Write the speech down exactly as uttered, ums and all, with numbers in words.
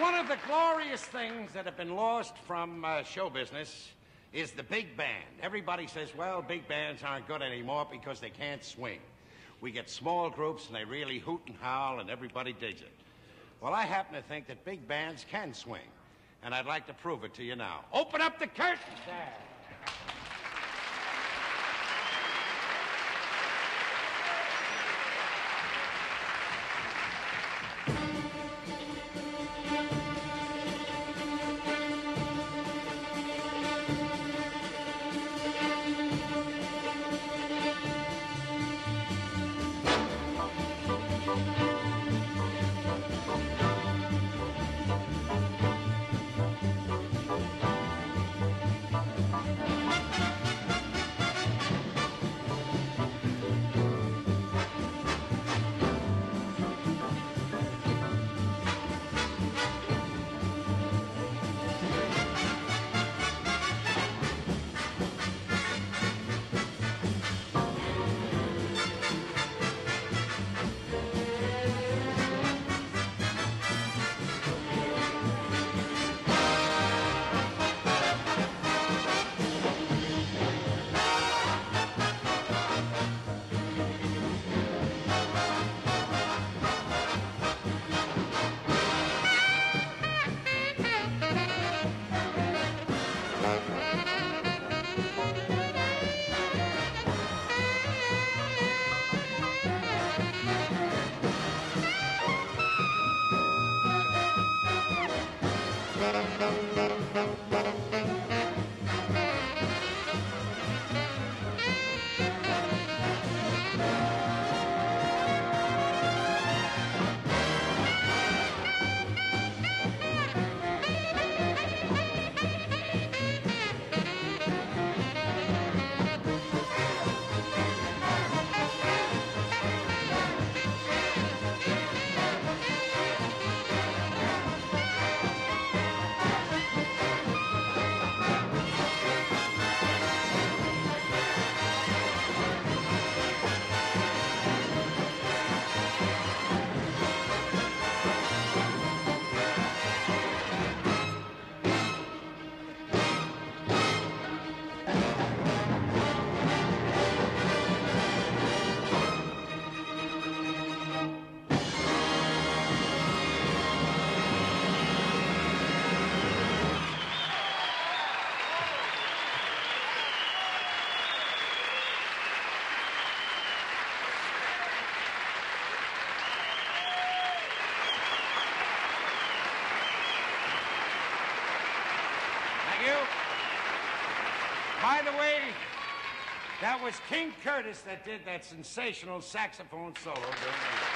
One of the glorious things that have been lost from uh, show business is the big band. Everybody says, well, big bands aren't good anymore because they can't swing. We get small groups and they really hoot and howl and everybody digs it. Well, I happen to think that big bands can swing, and I'd like to prove it to you now. Open up the curtains there. By the way, that was King Curtis that did that sensational saxophone solo during the